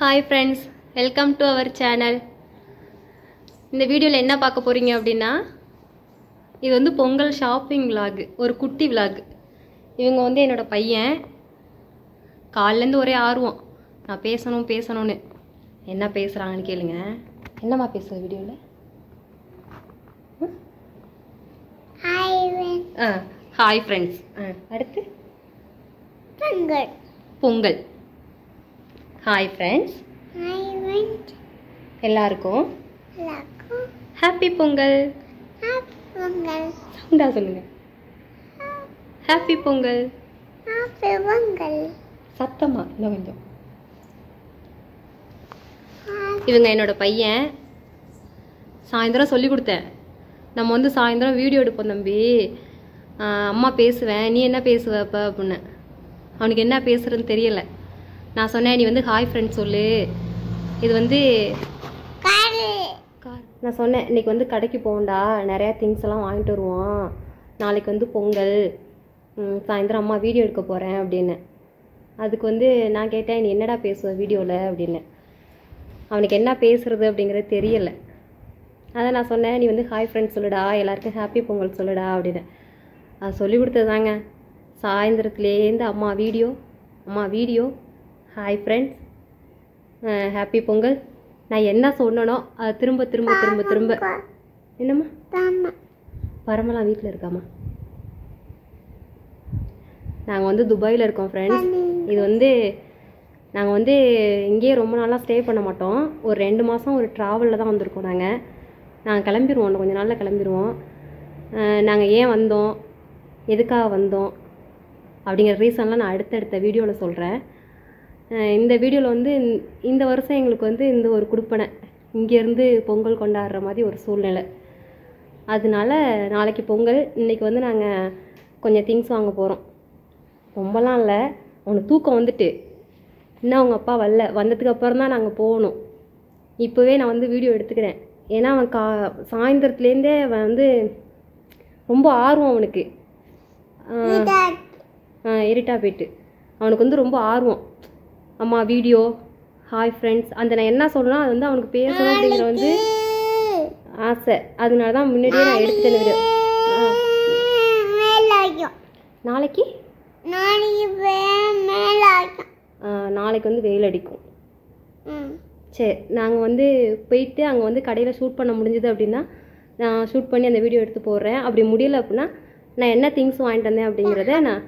Hi friends, welcome to our channel. இந்த வீடியோவில் என்ன பார்க்க போகிறீங்க அப்படின்னா, இது வந்து பொங்கல் ஷாப்பிங் விலாக், ஒரு குட்டி விலாக். இவங்க வந்து என்னோட பையன். காலிலேருந்து ஒரே ஆர்வம், நான் பேசணும்னு. என்ன பேசுகிறாங்கன்னு கேளுங்க. என்னம்மா பேசுகிற வீடியோவில்? Hi friends. அடுத்து பொங்கல். Hi friends. எல்லாருக்கும் ஹாப்பி பொங்கல். சவுண்டா சொல்லுங்க. ஹாப்பி பொங்கல். சத்தமா இன்னும் கொஞ்சம். இவங்க என்னோட பையன். சாயந்தரம் சொல்லி கொடுத்தேன், நம்ம வந்து சாயந்தரம் வீடியோ எடுப்போம் தம்பி, அம்மா பேசுவேன், நீ என்ன பேசுவ அப்போ அப்படின்னு. அவனுக்கு என்ன பேசுறதுன்னு தெரியலை. நான் சொன்னேன், நீ வந்து ஹாய் ஃப்ரெண்ட்ஸ் சொல்லு. இது வந்து நான் சொன்னேன், இன்றைக்கி வந்து கடைக்கு போகண்டா, நிறையா திங்ஸ் எல்லாம் வாங்கிட்டு வருவோம், நாளைக்கு வந்து பொங்கல், சாயந்தரம் அம்மா வீடியோ எடுக்க போகிறேன் அப்படின்னு. அதுக்கு வந்து நான் கேட்டேன், நீ என்னடா பேசுவ வீடியோவில் அப்படின்னு. அவனுக்கு என்ன பேசுறது அப்படிங்கிறது தெரியலை. அதை நான் சொன்னேன், நீ வந்து ஹாய் ஃப்ரெண்ட்ஸ் சொல்லுடா, எல்லாருக்கும் ஹாப்பி பொங்கல் சொல்லுடா அப்படின்னு. அது சொல்லி கொடுத்ததாங்க. சாயந்தரத்துலேருந்து அம்மா video hi friends, happy Pongal. நான் என்ன சொன்னனோ அது திரும்ப. என்னம்மா? பரமலாம் வீட்டில் இருக்காம்மா. நாங்கள் வந்து துபாயில் இருக்கோம் ஃப்ரெண்ட்ஸ். இது வந்து நாங்கள் வந்து இங்கேயே ரொம்ப நாளாக ஸ்டே பண்ண மாட்டோம். ஒரு 2 மாதம் ஒரு ட்ராவலில் தான் வந்திருக்கோம். நாங்கள் கிளம்பிடுவோம், இன்னும் கொஞ்சம் நாளில் கிளம்பிடுவோம். நாங்கள் ஏன் வந்தோம், எதுக்காக வந்தோம் அப்படிங்கிற ரீசன்லாம் நான் அடுத்தடுத்த வீடியோவில் சொல்கிறேன். இந்த வீடியோவில் வந்து இந்த வருஷம் எங்களுக்கு வந்து இந்த ஒரு குடுப்பனை, இங்கேருந்து பொங்கல் கொண்டாடுற மாதிரி ஒரு சூழ்நிலை. அதனால நாளைக்கு பொங்கல். இன்றைக்கி வந்து நாங்கள் கொஞ்சம் திங்ஸ் வாங்க போகிறோம். ரொம்பலாம் இல்லை, அவனுக்கு தூக்கம் வந்துட்டு இன்னும் அவங்க அப்பா வரல. வந்ததுக்கு அப்புறம் தான் நாங்கள் போகணும். இப்போவே நான் வந்து வீடியோ எடுத்துக்கிறேன். ஏன்னா அவன் சாயந்தரத்துலேருந்தே அவன் வந்து ரொம்ப ஆர்வம். அவனுக்கு இருட்டா போயிட்டு அவனுக்கு வந்து ரொம்ப ஆர்வம். அம்மா வீடியோ, ஹாய் ஃப்ரெண்ட்ஸ், அந்த நான் என்ன சொல்லணும் அது வந்து அவனுக்கு பேசணும் அப்படிங்கிற வந்து ஆசை. அதனால தான் முன்னாடியே நான் எடுத்துட்டேன் வீடியோ. நாளைக்கு வந்து வெயில் அடிக்கும். சரி, நாங்கள் வந்து போயிட்டு அங்கே வந்து கடையில் ஷூட் பண்ண முடிஞ்சது அப்படின்னா நான் ஷூட் பண்ணி அந்த வீடியோ எடுத்து போடுறேன். அப்படி முடியலை அப்படின்னா நான் என்ன திங்ஸ் வாங்கிட்டு வந்தேன் அப்படிங்கிறத நான்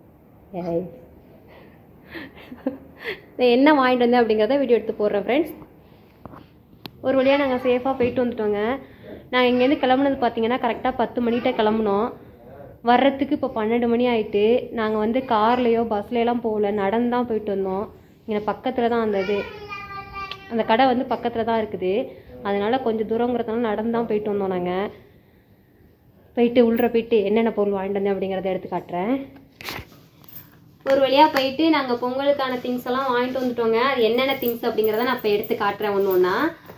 என்ன வாங்கிட்டு வந்தேன் அப்படிங்கிறத வீடியோ எடுத்து போடுறேன் ஃப்ரெண்ட்ஸ். ஒரு வழியாக நாங்கள் சேஃபாக போயிட்டு வந்துட்டோங்க. நாங்கள் இங்கேருந்து கிளம்புனது பார்த்தீங்கன்னா கரெக்டாக 10 மணிகிட்ட கிளம்புனோம். வர்றதுக்கு இப்போ 12 மணி ஆகிட்டு. நாங்கள் வந்து கார்லேயோ பஸ்லையெல்லாம் போகல, நடந்து தான் போயிட்டு வந்தோம். இங்கே பக்கத்தில் தான் அந்த கடை வந்து பக்கத்தில் தான் இருக்குது. அதனால் கொஞ்சம் தூரங்கிறதுனால நடந்து தான் போயிட்டு வந்தோம். நாங்கள் போயிட்டு உள்ளே போயிட்டு என்னென்ன பொருள் வாங்கிட்டு வந்தேன் அப்படிங்கிறத எடுத்து காட்டுறேன். ஒரு வழியாக போயிட்டு நாங்கள் பொங்கலுக்கான திங்ஸ் எல்லாம் வாங்கிட்டு வந்துட்டோங்க. அது என்னென்ன திங்ஸ் அப்படிங்கிறத நான் இப்போ எடுத்து காட்டுறேன் ஒன்று ஒன்றா.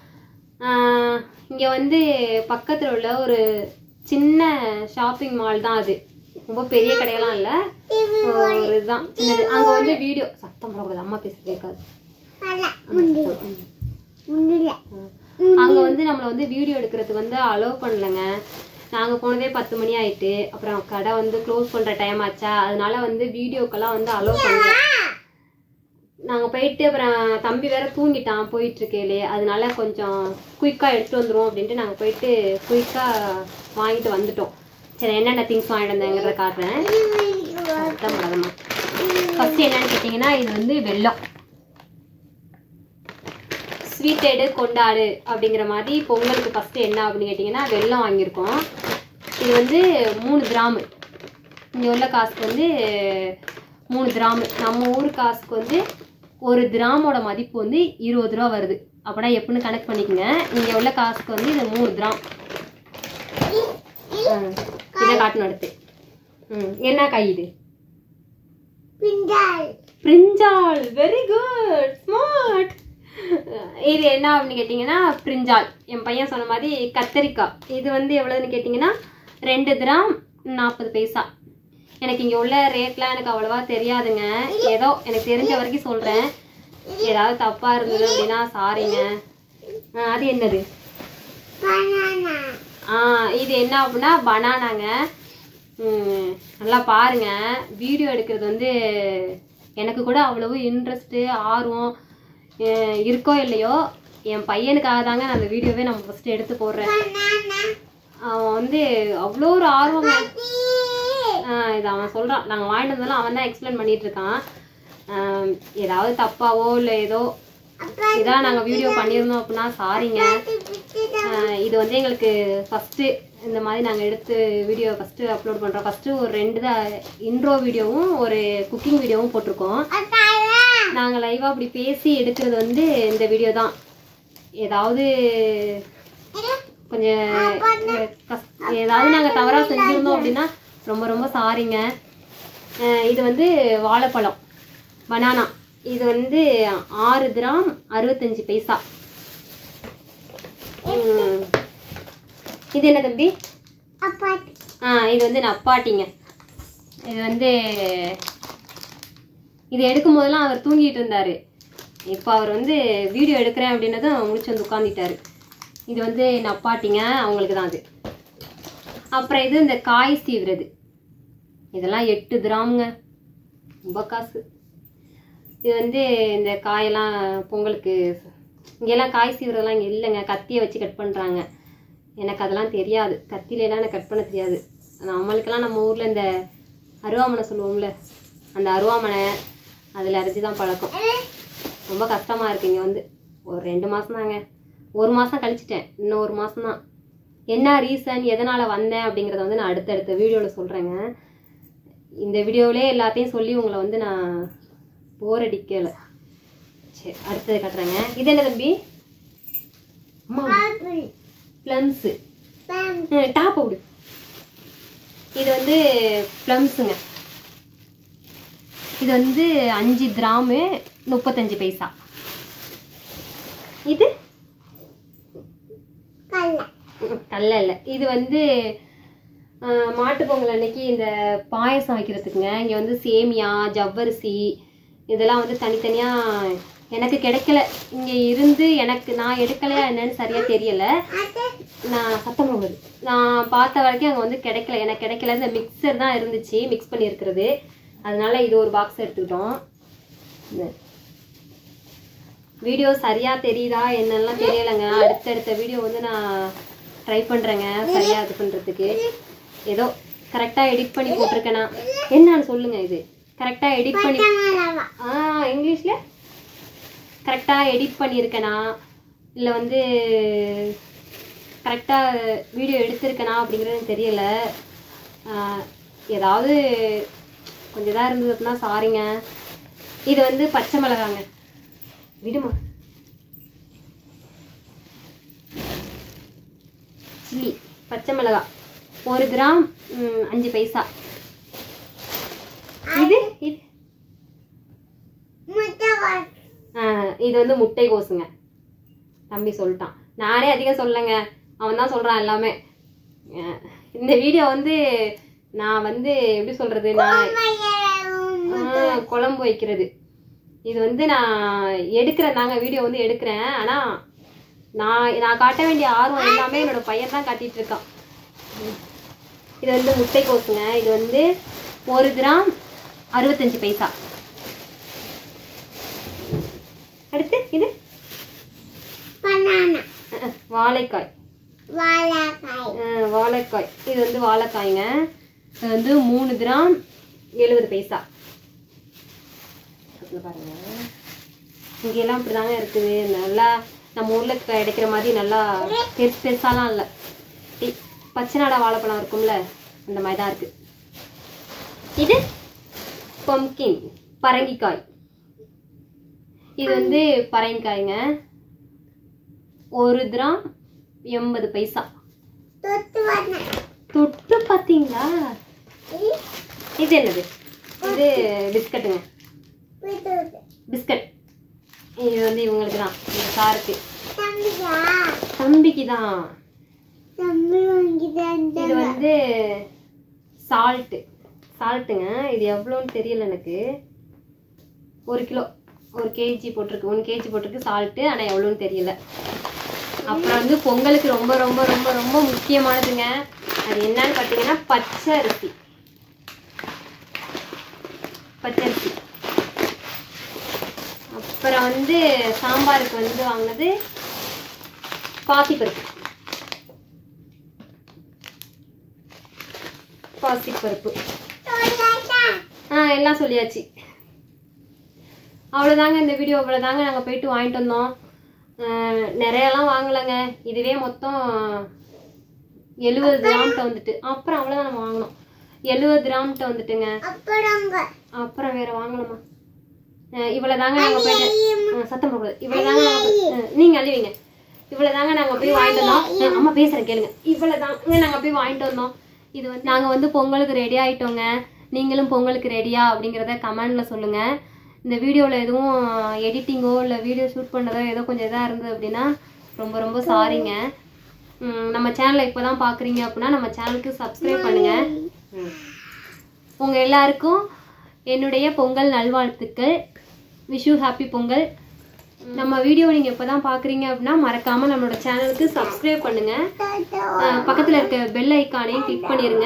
இங்கே வந்து பக்கத்தில் உள்ள ஒரு சின்ன ஷாப்பிங் மால் தான். அது ரொம்ப பெரிய கடையெல்லாம் இல்லை, ஒரு இதுதான் சின்னது. அங்கே வந்து வீடியோ சத்தம் போடக்கூடாது, அம்மா பேச கேட்காது. அங்கே வந்து நம்மளை வந்து வீடியோ எடுக்கிறதுக்கு வந்து அலோவ் பண்ணலைங்க. நாங்கள் போனதே 10 மணி ஆகிட்டு. அப்புறம் கடை வந்து க்ளோஸ் பண்ணுற டைம் ஆச்சா, அதனால வந்து வீடியோக்கெல்லாம் வந்து அலோவ் பண்ணல. நாங்கள் போயிட்டு அப்புறம் தம்பி வேற தூங்கிட்டான் போயிட்டுருக்கேலே, அதனால கொஞ்சம் குயிக்காக எடுத்துகிட்டு வந்துடுவோம் அப்படின்ட்டு நாங்கள் போயிட்டு குயிக்காக வாங்கிட்டு வந்துட்டோம். சரி, என்னென்ன திங்ஸ் வாங்கிட்டு வந்தேங்கிறத காட்டுறேன். ஃபஸ்ட்டு என்னென்னு கேட்டிங்கன்னா, இது வந்து வெல்லம். ஸ்வீட்டடு கொண்டாடு அப்படிங்கிற மாதிரி பொங்கலுக்கு ஃபஸ்ட்டு என்ன அப்படின்னு கேட்டிங்கன்னா வெல்லம் வாங்கியிருக்கோம். இது வந்து 3 கிராமு. இங்கே உள்ள காசுக்கு வந்து 3 கிராமு. நம்ம ஊர் காசுக்கு வந்து 1 கிராமோட மதிப்பு வந்து 20 ரூபா வருது. அப்படின்னா எப்படின்னு கணக்கு பண்ணிக்கோங்க. இங்கே உள்ள காசுக்கு வந்து இது 3 கிராம். இதை காட்டணும் அடுத்து. என்ன காய் இது? பிரிஞ்சால். Very good, smart. இது என்ன அப்படின்னு கேட்டிங்கன்னா பிரிஞ்சால். என் பையன் சொன்ன மாதிரி கத்தரிக்காய். இது வந்து எவ்வளோன்னு கேட்டிங்கன்னா 2 கிராம் 40 பைசா. எனக்கு இங்கே உள்ள ரேட்லாம் எனக்கு அவ்வளோவா தெரியாதுங்க. ஏதோ எனக்கு தெரிஞ்ச வரைக்கும் சொல்கிறேன். ஏதாவது தப்பா இருந்தது அப்படின்னா சாரிங்க. அது என்னது? இது என்ன அப்படின்னா பனானாங்க. நல்லா பாருங்க. வீடியோ எடுக்கிறது வந்து எனக்கு கூட அவ்வளவு இன்ட்ரெஸ்ட்டு ஆர்வம் இருக்கோ இல்லையோ, என் பையனுக்காக தாங்க நான் அந்த வீடியோவே நம்ம ஃபஸ்ட்டு எடுத்து போடுறேன். அவன் வந்து அவ்வளோ ஒரு ஆர்வம். இது அவன் சொல்கிறான், நாங்கள் வாங்கிட்டு வந்தாலும் அவன் தான் எக்ஸ்பிளைன் பண்ணிட்டு இருக்கான். ஏதாவது தப்பாவோ இல்லை ஏதோ இதான் நாங்கள் வீடியோ பண்ணியிருந்தோம் அப்படின்னா சாரிங்க. இது வந்து எங்களுக்கு ஃபஸ்ட்டு இந்த மாதிரி நாங்கள் எடுத்து வீடியோ ஃபஸ்ட்டு அப்லோட் பண்ணுறோம். ஃபஸ்ட்டு ஒரு 2 தான் இன்ட்ரோ வீடியோவும் ஒரு குக்கிங் வீடியோவும் போட்டிருக்கோம். நாங்கள் லைவாக அப்படி பேசி எடுக்கிறது வந்து இந்த வீடியோ தான். ஏதாவது கொஞ்சம் ஏதாவது நாங்கள் தவறாக செஞ்சுருந்தோம் அப்படின்னா ரொம்ப ரொம்ப சாரிங்க. இது வந்து வாழைப்பழம் பனானா. இது வந்து 6 கிராம் 65 பைசா. இது என்ன தம்பி? இது வந்து நப்பாட்டிங்க. இது வந்து இது எடுக்கும் போதெல்லாம் அவர் தூங்கிட்டு இருந்தாரு. இப்போ அவர் வந்து வீடியோ எடுக்கிறேன் அப்படின்னதும் முடிச்சு வந்து உட்காந்துட்டாரு. இது வந்து நப்பாட்டிங்க, அவங்களுக்கு தான் அது. அப்புறம் இது இந்த காய் சீவுறது. இதெல்லாம் 8 கிராமுங்க, ரொம்ப காசு. இது வந்து இந்த காயெல்லாம் பொங்கலுக்கு இங்கெல்லாம் காய் சீவுறதெல்லாம் இங்கே இல்லைங்க, கத்தியை வச்சு கட் பண்ணுறாங்க. எனக்கு அதெல்லாம் தெரியாது, கத்தியிலலாம் எனக்கு கட் பண்ண தெரியாது. நம்மளுக்கெல்லாம் நம்ம ஊரில் இந்த அருவாமனை சொல்லுவோம்ல, அந்த அருவாமனை அதில் அரைச்சி தான் பழக்கம். ரொம்ப கஷ்டமாக இருக்குது. இங்கே வந்து ஒரு 2 மாதம் தாங்க, 1 மாதம் கழிச்சிட்டேன், இன்னும் 1 மாதம் தான். என்ன ரீசன், எதனால் வந்தேன் அப்படிங்கிறத வந்து நான் அடுத்தடுத்த வீடியோவில் சொல்கிறேங்க. இந்த வீடியோவிலே எல்லாத்தையும் சொல்லி உங்களை வந்து நான் போர் அடிக்கலை. சரி, அடுத்தது கட்டுறேங்க. இது என்ன தம்பி? ப்ளம்ஸு. டாப் விடு. இது வந்து ப்ளம்ஸுங்க. இது வந்து 5 கிராமு 35 பைசா. இது கல்ல இல்லை. இது வந்து மாட்டு பொங்கல் அன்னைக்கு இந்த பாயசம் வைக்கிறதுக்குங்க. இங்கே வந்து சேமியா, ஜவ்வரிசி இதெல்லாம் வந்து தனித்தனியாக எனக்கு கிடைக்கல. இங்கே இருந்து நான் எடுக்கலையா என்னன்னு சரியாக தெரியலை. நான் சத்தம் போகுது, நான் பார்த்த வரைக்கும் அங்கே வந்து கிடைக்கல, எனக்கு கிடைக்கல. இந்த மிக்சர் தான் இருந்துச்சு, மிக்ஸ் பண்ணியிருக்கிறது. அதனால இது ஒரு பாக்ஸ் எடுத்துக்கிட்டோம். வீடியோ சரியாக தெரியுதா என்னெல்லாம் தெரியலைங்க. அடுத்தடுத்த வீடியோ வந்து நான் ட்ரை பண்ணுறேங்க சரியாக இது பண்ணுறதுக்கு. ஏதோ கரெக்டாக எடிட் பண்ணி போட்டிருக்கேனா என்னன்னு சொல்லுங்கள். இது கரெக்டாக எடிட் பண்ணி இங்கிலீஷில் கரெக்டாக எடிட் பண்ணியிருக்கேனா இல்லை வந்து கரெக்டாக வீடியோ எடுத்திருக்கேனா அப்படிங்கிறது தெரியலை. ஏதாவது கொஞ்சம் இதாக இருந்தது அப்படின்னா சாரிங்க. இது வந்து பச்சை மிளகாங்க. விடுமா, சில்லி பச்சை மிளகா 1 கிராம் 5 பைசா. இது இது வந்து முட்டை கோசுங்க. தம்பி சொல்லிட்டான், நானே அதிகம் சொல்லலைங்க, அவன் தான் சொல்கிறான் எல்லாமே. இந்த வீடியோ வந்து நான் வந்து எப்படி சொல்கிறது, நான் குழம்பு வைக்கிறது. இது வந்து நான் எடுக்கிறேன் தாங்க, வீடியோ வந்து எடுக்கிறேன். ஆனால் நான் காட்ட வேண்டிய ஆர்வம் எல்லாமே என்னோட பையன் தான் காட்டிகிட்டு இருக்கான். இது வந்து முட்டை கோசுங்க. இது வந்து 1 கிராம் 65 பைசா. அடுத்து இது வாழைக்காய். வாழைக்காய் இது வந்து வாழைக்காய்ங்க. இது வந்து 3 கிராம் 70 பைசா. பாருங்க, இங்கெல்லாம் இப்படிதாங்க இருக்குது. நல்லா நம்ம ஊர்ல கிடைக்கிற மாதிரி நல்லா பெருசு பெருசாலாம் இல்லை. பச்சை நாடா வாழைப்பழம் இருக்கும்ல, அந்த மாதிரி தான் இருக்கு. இது பம்கின் பரங்கிக்காய். இது வந்து பரங்கிக்காய்ங்க. 1 கிராம் 80 பைசா. தொட்டு பார்த்தீங்களா? இது என்னது? இது பிஸ்கட்டுங்க, பிஸ்கட். இது வந்து இவங்களுக்கு தான், இந்த சாருக்கு தம்பிக்கு தான். இது வந்து சால்ட்டுங்க. இது எவ்வளோன்னு தெரியல எனக்கு. 1 கிலோ 1 kg போட்டிருக்கு, 1 kg போட்டிருக்கு சால்ட்டு. ஆனால் எவ்வளோன்னு தெரியல. அப்புறம் வந்து பொங்கலுக்கு ரொம்ப ரொம்ப ரொம்ப ரொம்ப முக்கியமானதுங்க. அது என்னன்னு பார்த்தீங்கன்னா பச்சை அரிசி. அப்புறம் வந்து சாம்பாருக்கு வந்து வாங்கினது பாசிப்பருப்பு. எல்லாம் சொல்லியாச்சு. அவ்வளோதாங்க இந்த வீடியோ. அவ்வளோதாங்க. நாங்கள் போயிட்டு வாங்கிட்டு வந்தோம். நிறையெல்லாம் வாங்கலைங்க. இதுவே மொத்தம் 70 கிராம்கிட்ட வந்துட்டு. அப்புறம் அவ்வளோதான் நம்ம வாங்கினோம். 70 கிராம்கிட்ட வந்துட்டுங்க. அப்புறம் வேற வாங்கலாமா? இவ்வளோதாங்க நாங்கள் போயிட்டு சத்தம் போடுறது. இவ்வளோதாங்க நீங்கள் அழிவீங்க. இவ்வளோதாங்க நாங்கள் போய் வாங்கிட்டு வந்தோம். அம்மா பேசுகிறேன் கேளுங்க. இவ்வளோதாங்க நாங்கள் போய் வாங்கிட்டு வந்தோம். இது வந்து நாங்கள் வந்து பொங்கலுக்கு ரெடி ஆகிட்டோங்க. நீங்களும் பொங்கலுக்கு ரெடியா அப்படிங்கிறத கமெண்டில் சொல்லுங்கள். இந்த வீடியோவில் எதுவும் எடிட்டிங்கோ இல்லை வீடியோ ஷூட் பண்ணதோ ஏதோ கொஞ்சம் இதாக இருந்தது அப்படின்னா ரொம்ப ரொம்ப சாரிங்க. நம்ம சேனலை இப்போ தான் பார்க்குறீங்க அப்படின்னா நம்ம சேனலுக்கு சப்ஸ்கிரைப் பண்ணுங்கள். உங்கள் எல்லாருக்கும் என்னுடைய பொங்கல் நல்வாழ்த்துக்கள். Wish you happy Pongal. நம்ம வீடியோ நீங்கள் இப்போ தான் பார்க்குறீங்க அப்படின்னா மறக்காமல் நம்மளோட சேனலுக்கு சப்ஸ்கிரைப் பண்ணுங்கள். பக்கத்தில் இருக்க பெல் ஐக்கானையும் கிளிக் பண்ணிடுங்க.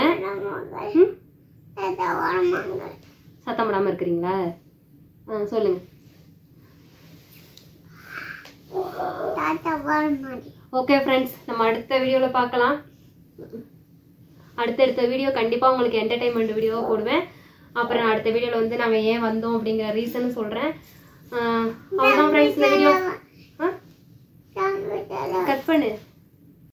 சத்தம் போடாமல் இருக்கிறீங்களா? சொல்லுங்க. ஓகே ஃப்ரெண்ட்ஸ், நம்ம அடுத்த வீடியோவில் பார்க்கலாம். அடுத்தடுத்த வீடியோ கண்டிப்பாக உங்களுக்கு என்டர்டைன்மெண்ட் வீடியோவாக போடுவேன். அப்புறம் நான் அடுத்த வீடியோவில் வந்து நாங்கள் ஏன் வந்தோம் அப்படிங்கிற ரீசன் சொல்கிறேன். அவ்வளோதான் ஃப்ரெண்ட்ஸ். இந்த வீடியோ கட் பண்ணு.